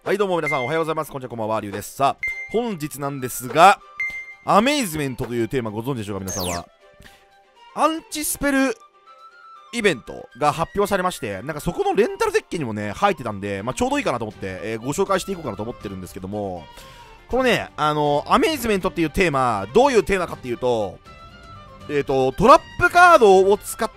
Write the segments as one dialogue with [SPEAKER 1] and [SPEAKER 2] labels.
[SPEAKER 1] はいどうも皆さんおはようございます。こんにちは、こんばんは、りゅうです。さあ、本日なんですが、アメイズメントというテーマご存知でしょうか、皆さんは。アンチスペルイベントが発表されまして、なんかそこのレンタルデッキにもね、入ってたんで、ちょうどいいかなと思って、ご紹介していこうかなと思ってるんですけども、このね、アメイズメントっていうテーマ、どういうテーマかっていうと、トラップカードを使って、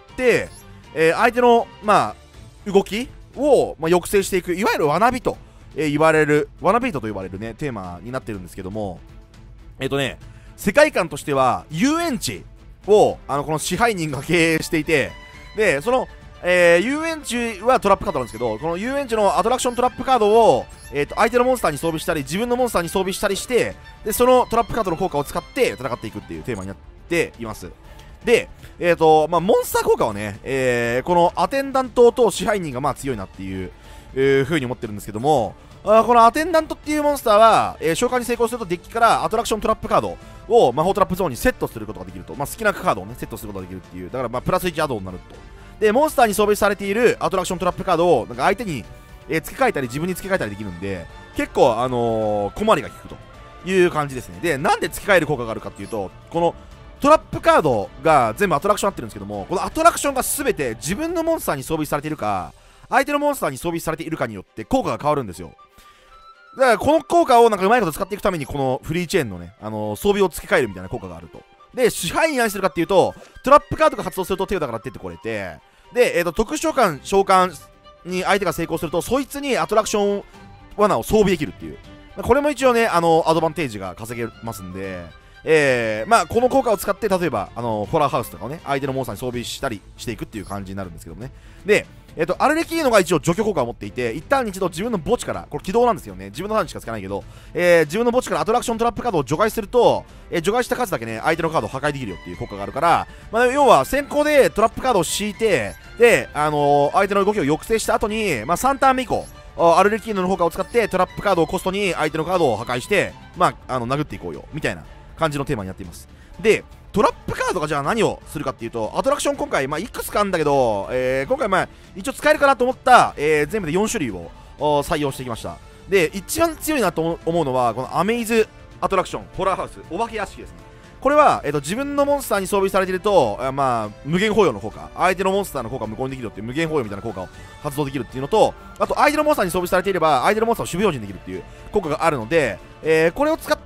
[SPEAKER 1] 相手の、動きを、抑制していく、いわゆるワナビと、言われる、ワナビートと呼ばれるね、テーマになってるんですけども、世界観としては、遊園地を、この支配人が経営していて、で、その、遊園地はトラップカードなんですけど、この遊園地のアトラクショントラップカードを、相手のモンスターに装備したり、自分のモンスターに装備したりして、で、そのトラップカードの効果を使って戦っていくっていうテーマになっています。で、モンスター効果はね、このアテンダントと支配人が強いなっていう、風に思ってるんですけども、このアテンダントっていうモンスターは、召喚に成功するとデッキからアトラクショントラップカードを魔法トラップゾーンにセットすることができると、好きなカードをね、セットすることができるっていう、だからプラス1アドオンになると。で、モンスターに装備されているアトラクショントラップカードを、なんか相手に、付け替えたり自分に付け替えたりできるんで、結構、小回りが効くという感じですね。で、なんで付け替える効果があるかっていうと、このトラップカードが全部アトラクションになってるんですけども、このアトラクションが全て自分のモンスターに装備されているか、相手のモンスターに装備されているかによって効果が変わるんですよ。だからこの効果をなんかうまいこと使っていくためにこのフリーチェーンのね、装備を付け替えるみたいな効果があると。で、支配に何するかっていうと、トラップカードが発動すると手札から出てこれて、で、特殊召喚に相手が成功すると、そいつにアトラクション罠を装備できるっていう。これも一応ね、アドバンテージが稼げますんで、この効果を使って、例えば、ホラーハウスとかをね、相手のモンスターに装備したりしていくっていう感じになるんですけどもね。で、アルレキーノが一応除去効果を持っていて、一旦一度自分の墓地から、これ起動なんですよね。自分のターンしか使えないけど、自分の墓地からアトラクショントラップカードを除外すると、除外した数だけね、相手のカードを破壊できるよっていう効果があるから、要は先行でトラップカードを敷いて、で、相手の動きを抑制した後に、3ターン目以降、アルレキーノの効果を使ってトラップカードをコストに相手のカードを破壊して、殴っていこうよ、みたいな感じのテーマになっています。で、トラップカードがじゃあ何をするかっていうと、アトラクション今回、いくつかあるんだけど、今回一応使えるかなと思った、全部で4種類を採用してきました。で、一番強いなと思うのは、このアメイズアトラクション、ホラーハウス、お化け屋敷ですね。これは、自分のモンスターに装備されていると、無限保養の効果、相手のモンスターの効果を無効にできるっていう無限保養みたいな効果を発動できるっていうのと、あと相手のモンスターに装備されていれば、相手のモンスターを守備表示にできるっていう効果があるので、これを使って、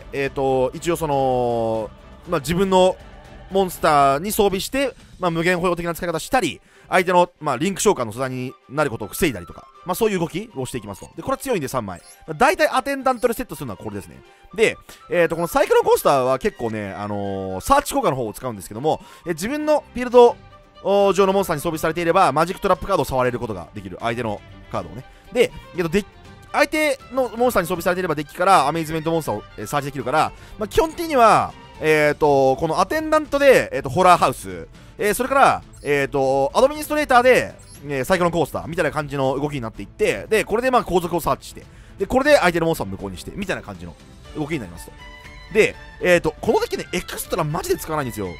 [SPEAKER 1] 一応その、自分のモンスターに装備して、無限保養的な使い方したり、相手の、リンク召喚の素材になることを防いだりとか、そういう動きをしていきますと。で、これは強いんで3枚。大体アテンダントでセットするのはこれですね。で、このサイクロンコースターは結構ね、サーチ効果の方を使うんですけども、自分のフィールド上のモンスターに装備されていれば、マジックトラップカードを触れることができる。相手のカードをね。で、相手のモンスターに装備されていればデッキからアメイズメントモンスターをサーチできるから、基本的には、このアテンダントで、ホラーハウス、それから、アドミニストレーターで、サイクロンコースターみたいな感じの動きになっていって、で、これで後続をサーチして、で、これで相手のモンスターを無効にして、みたいな感じの動きになりますと。で、このデッキね、エクストラマジで使わないんですよ。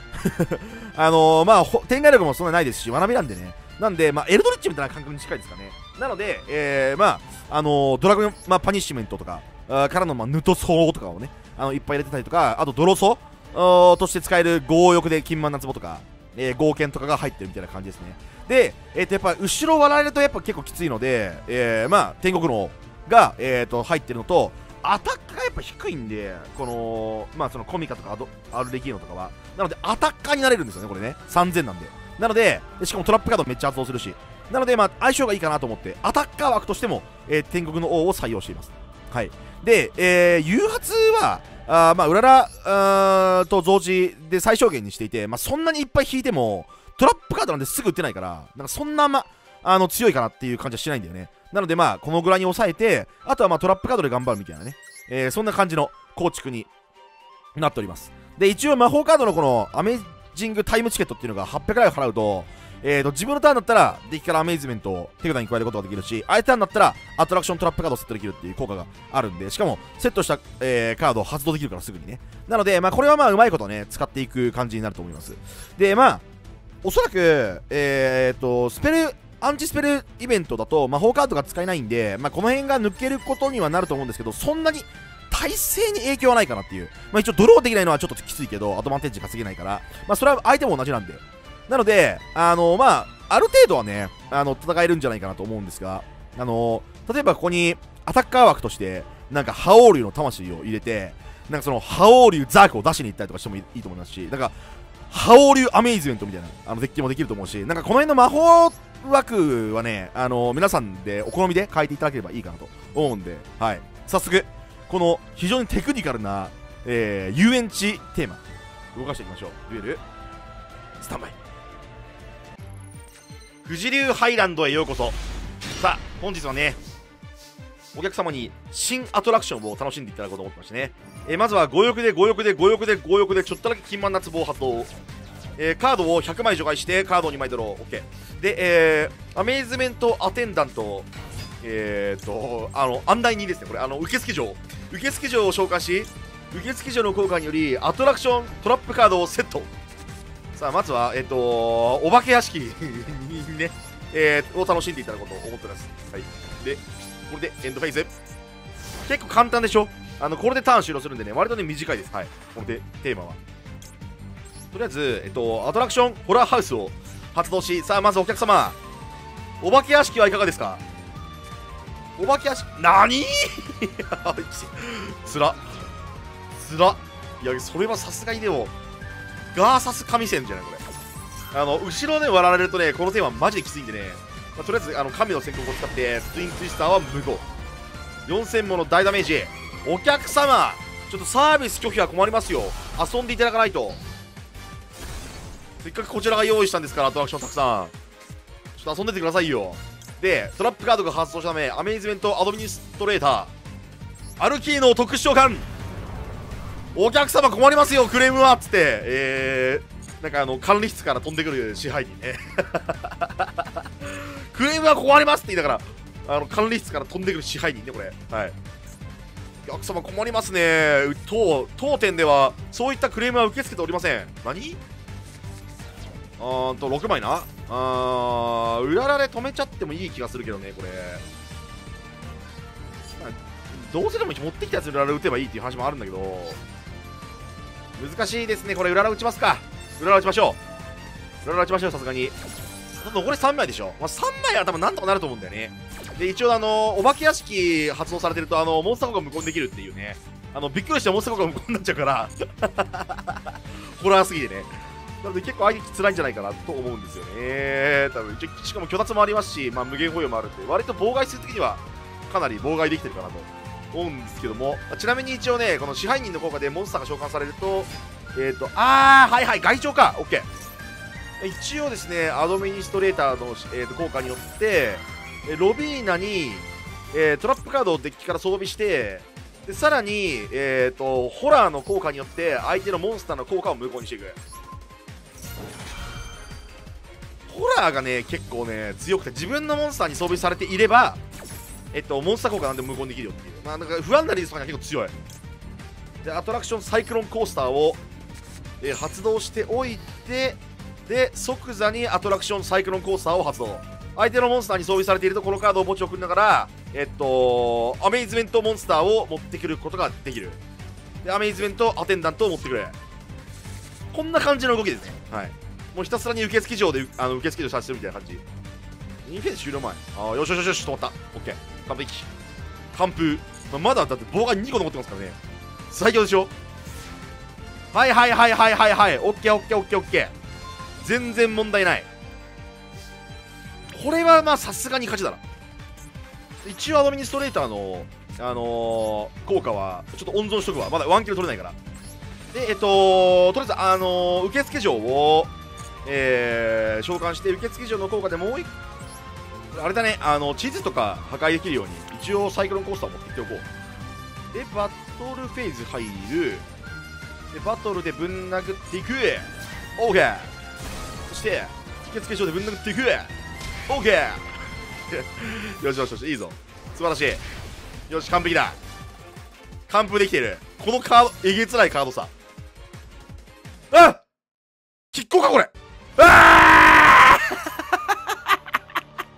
[SPEAKER 1] 展開力もそんなにないですし、学びなんでね。なんで、エルドリッチみたいな感覚に近いですかね。なので、ドラゴン、パニッシュメントとか、からの、ヌトソーとかをね、いっぱい入れてたりとか、あと、ドロソとして使える強欲で金満夏壺とか、豪剣とかが入ってるみたいな感じですね。で、やっぱ、後ろ割られるとやっぱ結構きついので、天国のが、入ってるのと、アタックがやっぱ低いんで、この、そのコミカとかアルレキーノとかは。なので、アタッカーになれるんですよね、これね。3000なんで。なので、しかもトラップカードめっちゃ発動するし。なので、相性がいいかなと思って、アタッカー枠としても、天国の王を採用しています。はい。で、誘発は、うららと同時で最小限にしていて、そんなにいっぱい引いても、トラップカードなんですぐ打てないから、なんかそんな、強いかなっていう感じはしないんだよね。なので、このぐらいに抑えて、あとはトラップカードで頑張るみたいなね、そんな感じの構築になっております。で、一応魔法カードのこのアメイジングタイムチケットっていうのが800くらい払うと、自分のターンだったらデッキからアメイズメントを手札に加えることができるし、相手ターンだったらアトラクショントラップカードをセットできるっていう効果があるんで、しかもセットした、カードを発動できるからすぐにね。なので、これはうまいことね、使っていく感じになると思います。で、おそらく、スペルアンチスペルイベントだと魔法カードが使えないんで、まあ、この辺が抜けることにはなると思うんですけど、そんなに体勢に影響はないかなっていう。まあ、一応ドローできないのはちょっときついけど、アドバンテージ稼げないから、まあ、それは相手も同じなんで。なので、まあ、ある程度はね、戦えるんじゃないかなと思うんですが、例えばここにアタッカー枠として、なんか覇王竜の魂を入れて、なんかその覇王竜ザークを出しに行ったりとかしてもいいと思いますし、なんか、覇王竜アメイズメントみたいなデッキもできると思うし、なんかこの辺の魔法枠はね、皆さんでお好みで変えていただければいいかなと思うんで、はい。早速、この非常にテクニカルな、遊園地テーマ、動かしていきましょう。デュエル、スタンバイ。富士流ハイランドへようこそ。さあ、本日はね、お客様に新アトラクションを楽しんでいただこうと思ってましてね。まずは強欲でちょっとだけ金満な壺を発動。カードを100枚除外してカードを2枚ドロー。OK。で、アメイズメントアテンダント、案内人ですね。これ、受付嬢。受付嬢を召喚し、受付嬢の効果により、アトラクショントラップカードをセット。さあ、まずは、お化け屋敷にね、を楽しんでいただこうと思っております。はい。で、これでエンドフェイズ。結構簡単でしょ。これでターン終了するんでね、割とね、短いです。はい。これで、テーマは。とりあえず、アトラクションホラーハウスを発動し、さあ、まずお客様、お化け屋敷はいかがですか？お化け屋敷、なにつら。いや、それはさすがにでも、ガーサス神戦じゃないこれ。後ろで割られるとね、このテーママジできついんでね、まあ、とりあえず、神の先行を使って、ツインツイスターは無効。4000もの大ダメージ。お客様、ちょっとサービス拒否は困りますよ。遊んでいただかないと。せっかくこちらが用意したんですから、アトラクションたくさん。ちょっと遊んでてくださいよ。で、トラップカードが発動したため、アメイズメントアドミニストレーター、アルキーノ特殊召喚。お客様困りますよ、クレームはっつって、なんか管理室から飛んでくる支配人ね。クレームは困りますって言いながら、管理室から飛んでくる支配人ね、これ。はい。お客様困りますね。当店では、そういったクレームは受け付けておりません。何6枚な。うららで止めちゃってもいい気がするけどね、これ。どうせでも持ってきたやつうらら打てばいいっていう話もあるんだけど、難しいですね。これ、うらら打ちますか。うらら打ちましょう。うらら打ちましょう、さすがに。残り3枚でしょ。まあ、3枚は多分なんとかなると思うんだよね。で、一応お化け屋敷発動されてると、モンスター効果無効にできるっていうね。びっくりしてモンスター効果無効になっちゃうから、ホラーすぎてね。なので結構相手辛いんじゃないかなと思うんですよね。多分しかも虚脱もありますし、まあ、無限保養もあるんで、割と妨害するときにはかなり妨害できてるかなと思うんですけども、ちなみに一応ね、この支配人の効果でモンスターが召喚されると、はいはい、外長か、OK。一応ですね、アドミニストレーターの、効果によって、ロビーナに、トラップカードをデッキから装備して、でさらに、ホラーの効果によって相手のモンスターの効果を無効にしていく。ホラーがね、結構ね、強くて、自分のモンスターに装備されていれば、モンスター効果なんで無効にできるよっていう。まあ、なんか不安なリリースとかが結構強い。で、アトラクションサイクロンコースターを、発動しておいて、で、即座にアトラクションサイクロンコースターを発動。相手のモンスターに装備されていると、このカードを墓地を送りながら、アメイズメントモンスターを持ってくることができる。で、アメイズメントアテンダントを持ってくる。こんな感じの動きですね。はい。もうひたすらに受付場で受付場させてるみたいな感じ。インフェーズ終了前。よしよしよし、止まった。オッケー。完璧。完封。まだだって棒が2個残ってますからね。最強でしょ。はいはいはいはいはいはい。オッケーオッケーオッケーオッケー。全然問題ない。これはまあさすがに勝ちだな。一応アドミニストレーターの、効果はちょっと温存しとくわ。まだワンキル取れないから。で、とりあえず、受付嬢を、召喚して、受付嬢の効果でもう一個、あれだね、地図とか破壊できるように、一応サイクロンコースターを持ってきておこう。で、バトルフェーズ入る。で、バトルでぶん殴っていく。オーケー。そして、受付嬢でぶん殴っていく。オーケー。よしよしよし、いいぞ。素晴らしい。よし、完璧だ。完封できている。このカード、えげつないカードさ。あっ、亀甲かこれ。あ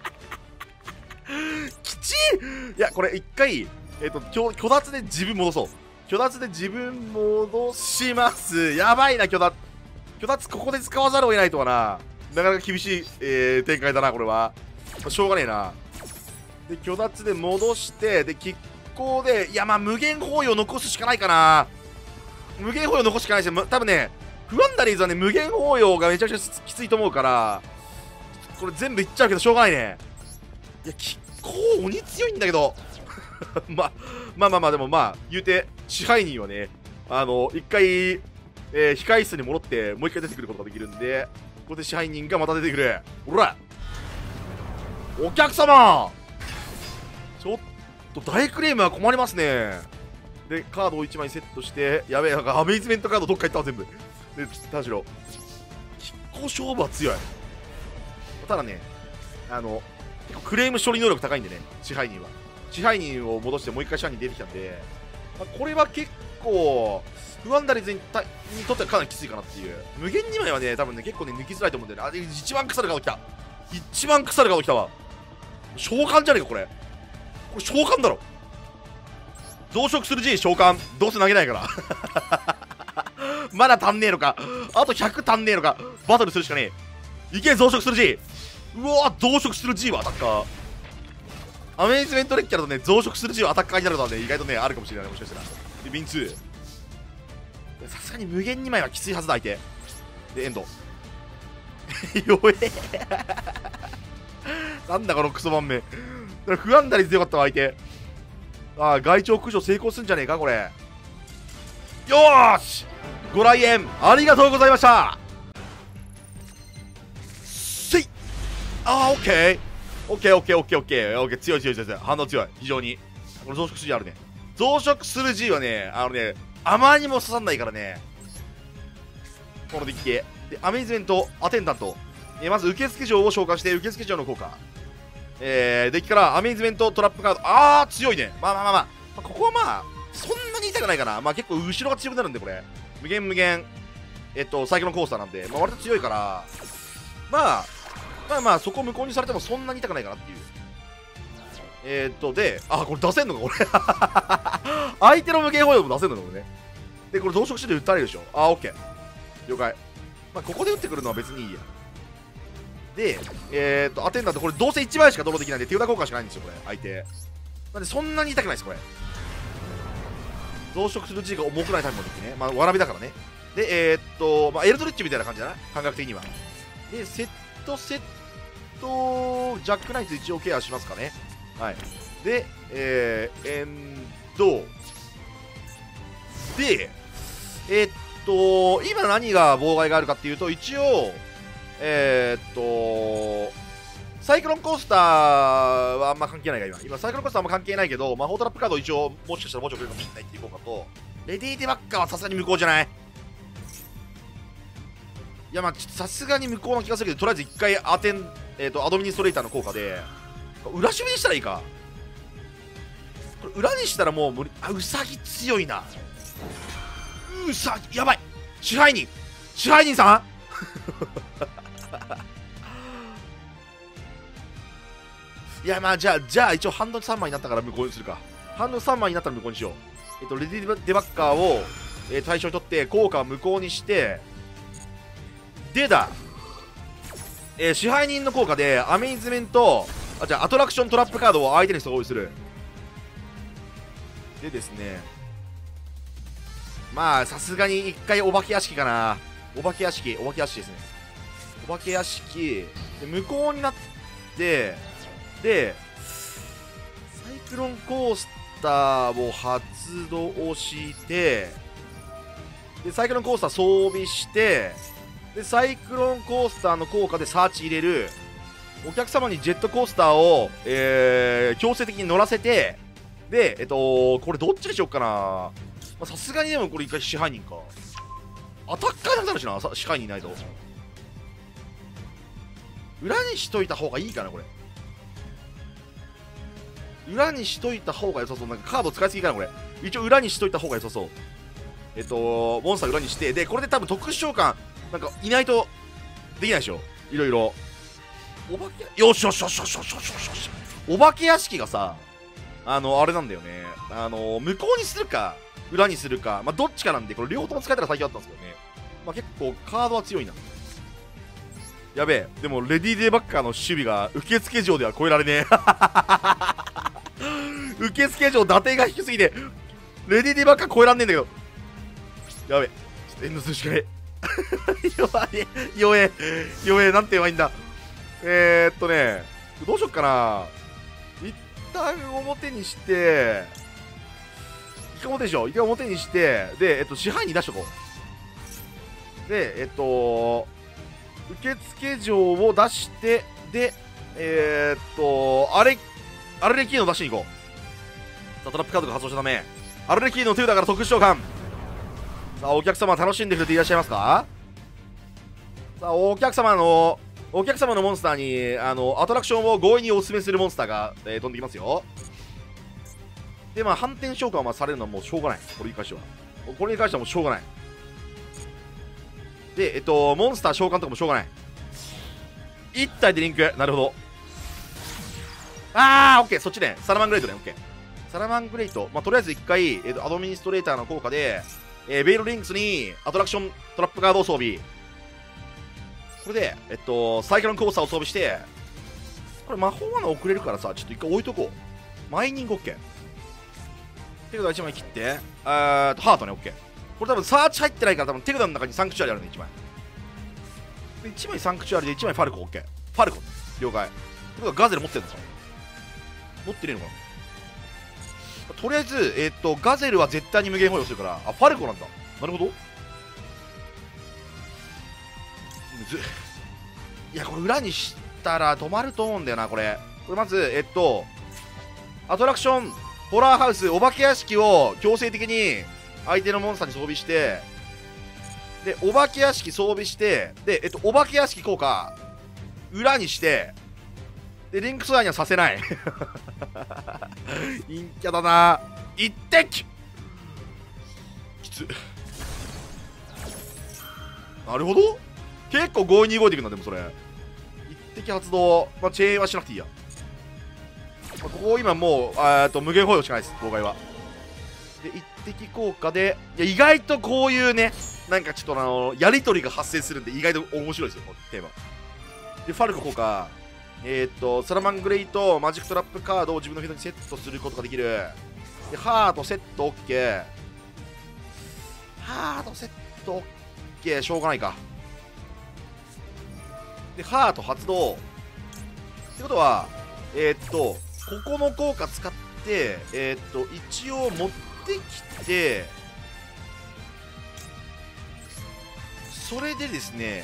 [SPEAKER 1] これ一回、虚脱で自分戻そう。虚脱で自分戻します。やばいな、虚脱。虚脱ここで使わざるを得ないとはな。なかなか厳しい、展開だな、これは。しょうがねえな。で、虚脱で戻して、で、拮抗で、いや、まあ、無限包囲を残すしかないかな。無限包囲を残すしかないし、多分ね、フワンダリーズはね、無限包囲がめちゃくちゃきついと思うから、これ全部いっちゃうけど、しょうがないね。いや、拮抗鬼強いんだけど。まあ、でもまあ、言うて、支配人はね、一回、控室に戻って、もう一回出てくることができるんで、ここで支配人がまた出てくる。ほらお客様ちょっと大クレームは困りますね。で、カードを1枚セットして、やべえ、なんかアメイズメントカードどっか行ったわ、全部。で、田代。結構勝負は強い。ただね、結構クレーム処理能力高いんでね、支配人は。支配人を戻してもう一回支配人出てきたんで、まあ、これは結構、不安ダリーズにとってはかなりきついかなっていう。無限2枚はね、多分ね、結構ね、抜きづらいと思うんだよね。一番腐るカード来た。一番腐るカード来たわ。召喚じゃねえか、これ。これ召喚だろ。増殖する G 召喚。どうせ投げないから。まだ足んねえのか。あと100足んねえのか。バトルするしかねえ。いけ、増殖する G。うわ増殖する G はアタッカー。アメイズメントデッキだとね、増殖する G はアタッカーになるのはね、意外とね、あるかもしれない。もしかしたら。で、ビン2。さすがに無限2枚はきついはずだ、相手。で、エンド。弱え。なんだこのクソ盤面。不安だり強かったわ、相手。ああ、外鳥駆除成功すんじゃねえか、これ。よーしご来園ありがとうございました。せいああ、オッケー。オッケー、オッケー、オッケー、オッケー、オッケー、強い強い強い強い。反応強い。非常に。これ増殖する G あるね。増殖する G はね、あまりにも刺さんないからね。このデッキで、アメイズメント、アテンダント。まず受付嬢を召喚して、受付嬢の効果。デッキからアメイズメントトラップカード。あー、強いね。まあ、ここはまあ、そんなに痛くないかな。まあ結構後ろが強くなるんで、これ。無限、サイクロンコースターなんで、まあ割と強いから、まあ、そこ無効にされてもそんなに痛くないかなっていう。で、あ、これ出せんのか、これ。相手の無限保養も出せんのか、これね。で、これ増殖して打たれるでしょ。あ、オッケー。了解。まあ、ここで打ってくるのは別にいいや。で、アテンダント、これどうせ1枚しかドローできないんで、手札効果しかないんですよ、これ、相手。なんで、そんなに痛くないです、これ。増殖する G が重くないタイプの時ね。まあ、わらびだからね。で、まあ、エルドリッチみたいな感じだな、感覚的には。で、セット、ジャックナイツ一応ケアしますかね。はい。で、エンド。で、今何が妨害があるかっていうと、一応、サイクロンコースターはあんま関係ないが今サイクロンコースターはあんま関係ないけど、魔法トラップカード一応もしかしたらもうちょいくれるかもしれないっていう効果と、レディーデバッカーはさすがに無効じゃない。いやまあさすがに無効な気がするけど、とりあえず一回アドミニストレーターの効果で裏守備にしたらいいか。これ裏にしたらもう無理。あ、ウサギ強いな。ウサギやばい。支配人さんいやまあじゃあ一応ハンド3枚になったから無効にするか。ハンド3枚になったら無効にしよう。レディデバッカーを、対象に取って効果を無効にして、でだ、支配人の効果でアメイズメント、じゃあアトラクショントラップカードを相手に用意する。でですね、まあさすがに一回お化け屋敷かな。お化け屋敷ですね。お化け屋敷で無効になって、でサイクロンコースターを発動して、でサイクロンコースター装備して、でサイクロンコースターの効果でサーチ入れる。お客様にジェットコースターを、強制的に乗らせて、でこれどっちにしよっかな。さすがにでもこれ一回支配人か。アタッカーになるしな、支配人いないと。裏にしといた方がいいかな、これ。裏にしといた方が良さそう。なんかカード使いすぎかな、これ。一応裏にしといた方が良さそう。モンスター裏にして、で、これで多分特殊召喚、なんかいないとできないでしょ。いろいろ。お化け、よし。お化け屋敷がさ、 あれなんだよね。向こうにするか、裏にするか、まあ、どっちかなんで、これ両方とも使えたら最強だったんですけどね。まあ、結構カードは強いな。やべえ、でもレディ・デバッカーの守備が受付嬢では超えられねえ。受付嬢打点が低すぎて、レディ・デバッカー超えらんねえんだけど。やべえ、ちょっとエンドするしかねえ。弱え、なんて言えばいいんだ。どうしよっかな。一旦表にして、一回表でしょ、一回表にして、で、支配に出しとこう。で、受付嬢を出して、で、アレレキーノを出しに行こう。さあ、トラップカードが発動したため、アレレキーノ手札から特殊召喚。さあ、お客様楽しんでくれていらっしゃいますか？さあ、お客様のモンスターに、アトラクションを強引にお勧めするモンスターが、飛んできますよ。で、まあ、反転召喚はされるのはもうしょうがない。これに関しては。これに関してはもうしょうがない。で、モンスター召喚とかもしょうがない。1体でリンク。なるほど。オッケー。そっちね。サラマングレイトね。オッケー。サラマングレイト。まあ、とりあえず1回、アドミニストレーターの効果で、ベイルリンクスにアトラクショントラップカードを装備。これで、サイクロンコースターを装備して、これ魔法罠送れるからさ、ちょっと1回置いとこう。マイニング OK。手札1枚切って、ハートね、OK。これ多分サーチ入ってないから、多分手札の中にサンクチュアリあるね、1枚。で1枚サンクチュアリで1枚ファルコ OK。ファルコ、了解。ってことはガゼル持ってるんですか？持ってねえのかな。とりあえず、ガゼルは絶対に無限保養するから、ファルコなんだ。なるほど。いや、これ裏にしたら止まると思うんだよな、これ。これまず、アトラクション、ホラーハウス、お化け屋敷を強制的に相手のモンスターに装備して、で、お化け屋敷装備して、で、お化け屋敷効果、裏にして、で、リンクスワイにはさせない。陰キャだな。一滴きつ。なるほど。結構強引に動いていくんだ、でもそれ。一滴発動。まあ、チェーンはしなくていいや。まあ、ここ今もう、無限保養しかないです、妨害は。で、一滴効果で、いや、意外とこういうね、なんかちょっとやりとりが発生するんで、意外と面白いですよ、このテーマ。で、ファルコ効果、サラマングレイとマジックトラップカードを自分のフィールドにセットすることができる。で、ハートセット OK。ハートセット OK。しょうがないか。で、ハート発動。ってことは、ここの効果使って、一応持ってきて、それでですね、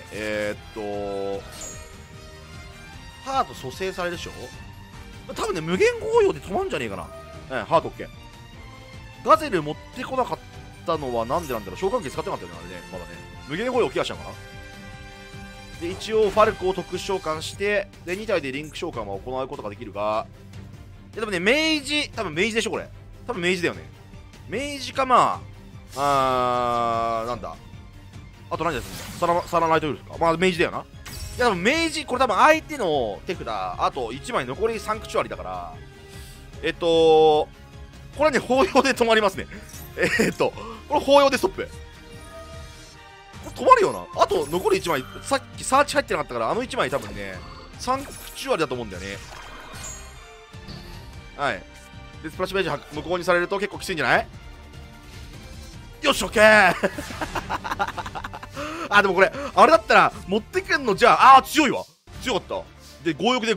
[SPEAKER 1] ハート蘇生されるでしょ。多分ね、無限保養で止まんじゃねえかな。ハート OK。ガゼル持ってこなかったのはなんでなんだろう。召喚機使ってなかったよね、あれね。まだね。無限保養ケアしたのかな。で、一応ファルコを特殊召喚して、で、2体でリンク召喚は行うことができるが、でもね、明治、多分明治でしょ、これ。多分明治だよね。明治か、まあ、なんだ。あと何ですか、サラナイトウルフか。まあ、明治だよな。いや、多分明治、これ多分相手の手札、あと1枚残りサンクチュアリだから、これはね、法要で止まりますね。これ法要でストップ。これ止まるよな。あと残り1枚、さっきサーチ入ってなかったから、あの1枚多分ね、サンクチュアリだと思うんだよね。はい。で、スプラッシュページ無効にされると結構きついんじゃない？よし、オッケー。あ、でもこれ、あれだったら、持ってくんの、じゃあ、強いわ。強かった。で、強欲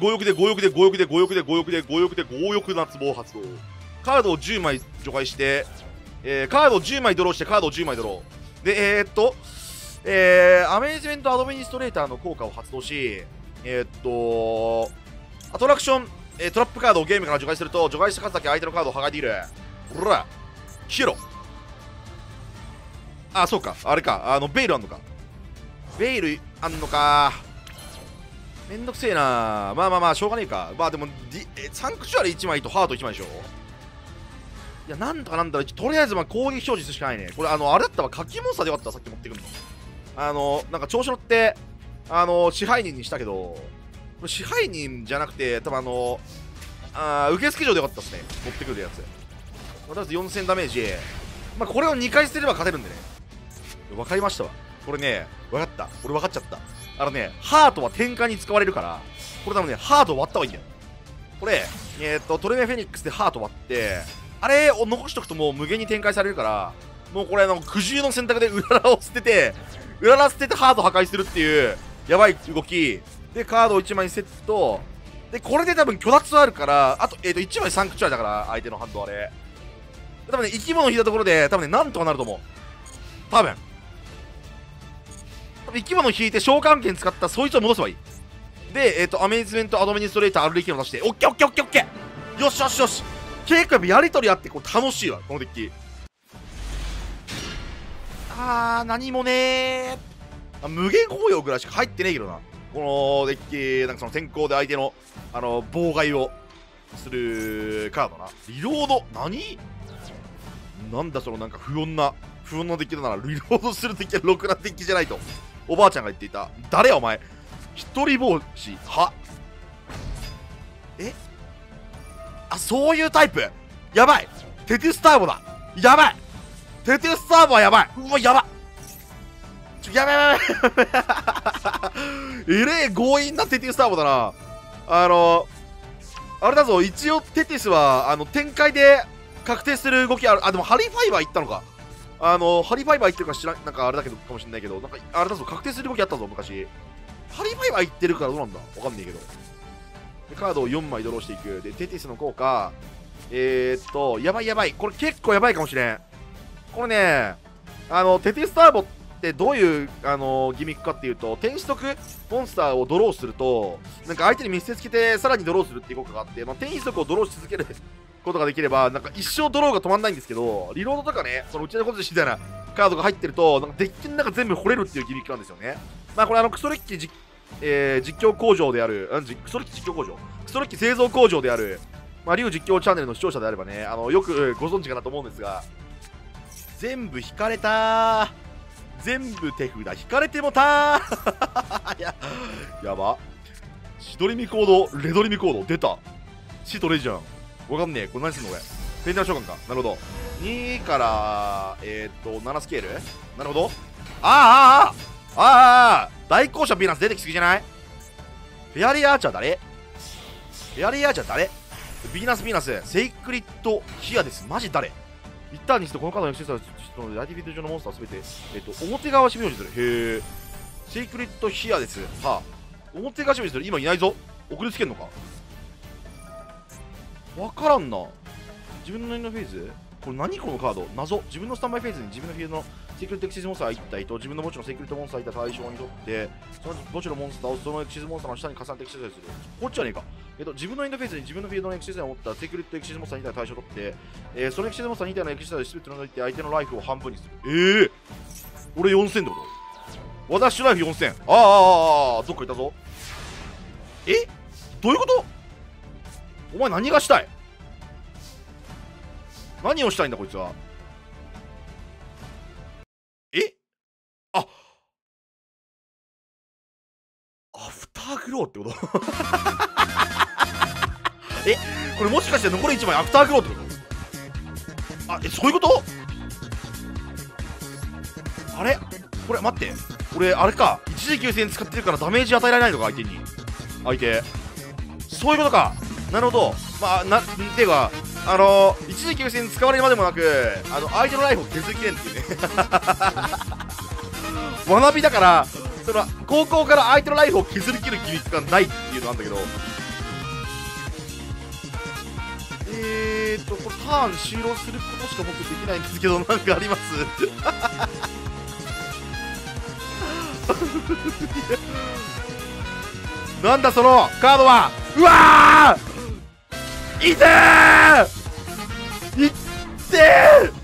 [SPEAKER 1] なツボを発動。カードを10枚除外して、カードを10枚ドローして、カードを10枚ドロー。で、アメージメントアドミニストレーターの効果を発動し、アトラクション、トラップカードをゲームから除外すると、除外した数だけ相手のカードを破壊できる。ほら、消えろ。あ、そうか、あれか、ベイルあんのか。ベイルあんのか。めんどくせえな。まあ、しょうがねえか。まあでも、サンクチュアリ1枚とハート1枚でしょ。いや、なんとかなんだろう。とりあえず、まあ攻撃表示するしかないね。これ、あれだったわ。柿モンスターでよかった。さっき持ってくるの。なんか調子乗って、支配人にしたけど、これ支配人じゃなくて、多分受付嬢でよかったっすね。持ってくるやつ。とりあえず4000ダメージ。まあ、これを2回捨てれば勝てるんでね。わかりましたわ。これね、わかった。俺わかっちゃった。ハートは転換に使われるから、これ多分ね、ハートを割った方がいいんだよ。これ、トレメフェニックスでハート割って、あれを残しとくともう無限に展開されるから、もうこれ苦渋の選択でうららを捨てて、ハート破壊するっていう、やばい動き。で、カードを1枚セット。で、これで多分虚脱あるから、あと、1枚サンクチュアリだから、相手のハンドあれ。多分ね、生き物引いたところで、多分ね、なんとかなると思う。多分生き物引いて召喚剣使ったらそいつを戻せばいい。で、アメイズメントアドミニストレーターアルレキを出して、オッケーオッケーオッケーオッケー、よしよしよし。結構やっぱやりとりあってこう楽しいわ、このデッキ。何もねー。無限包容ぐらいしか入ってねえけどな。このデッキ、なんかその天候で相手の、妨害をするカードな。リロード、なんだそのなんか不穏なデッキだな。リロードするデッキはろくなデッキじゃないとおばあちゃんが言っていた。誰やお前。一人帽子はそういうタイプ。やばい。テテュスターボだ。やばい。テテュスターボはやばい。うわやばい。やばいやばいえれえ強引なテテュスターボだな。あれだぞ。一応テテュスは展開で確定する動きある。でもハリーファイバー行ったのか。ハリーファイバー行ってるか知らん、なんかあれだけどかもしれないけど、なんかあれだぞ。確定する動きあったぞ昔。ハリーファイバー行ってるからどうなんだわかんねえけど。でカードを4枚ドローしていく。でテティスの効果、やばいやばい。これ結構やばいかもしれん。これね、テティスターボってどういうギミックかっていうと、天使族モンスターをドローすると、なんか相手に見せつけてさらにドローするっていう効果があって、天使族をドローし続けることができれば、なんか一生ドローが止まんないんですけど、リロードとかね、そのうちのことしみたいなカードが入ってると、なんかデッキの中全部掘れるっていうギミックなんですよね。まあこれクソレッキ実況工場である、クソレッキ実況工場、クソレッキ製造工場である、まあ、リュウ実況チャンネルの視聴者であればね、よくご存知かなと思うんですが、全部引かれたー。全部手札引かれてもたーやば。シドリミコード、レドリミコード、出た。シとレジャン。わかんねえ。これ何すんのこれ。ペンダー召喚か。なるほど。2から、7スケールなるほど。大校舎ヴィーナス出てきすぎじゃない？フェアリーアーチャー誰？フェアリーアーチャー誰？ヴィーナス、セイクリッドヒアです。マジ誰？一旦にしてこのカードのエクセサリーライティフィールド上のモンスターすべて、表側しめようにする。へえ。セイクリッドヒアです。はあ。表側しめようにする。今いないぞ。送りつけんのかわからんな。自分のエンドフェーズこれ何このカード謎。自分のスタンバイフェーズに自分のフィールドのセークレットエクシズモンスター1体と自分の墓地のセークレットモンスター1体対象にとってその墓地のモンスターをそのエクシズモンスターの下に重ねてエクシズする。こっちはねえか。自分のエンドフェーズに自分のフィールドのエクシズを持ったセークレットエクシズモンスター2体対象を取って、そのエクシズモンスター2体のエクシズを全て除いて相手のライフを半分にする。俺4000ってこと私ライフ4000。どっかいたぞ。どういうこと？お前何がしたい？何をしたいんだこいつは。アフターグローってことこれもしかして残り1枚アフターグローってことそういうこと？あれこれ待って。俺あれか。一時休戦使ってるからダメージ与えられないのか相手に。そういうことか。なるほど。まあていうか一時休戦使われるまでもなく相手のライフを削りきれんっていうね学びだからその高校から相手のライフを削りきるギミックがないっていうのなんだけど、これターン終了することしか僕できないんですけど、なんかありますなんだそのカードは。うわーいてー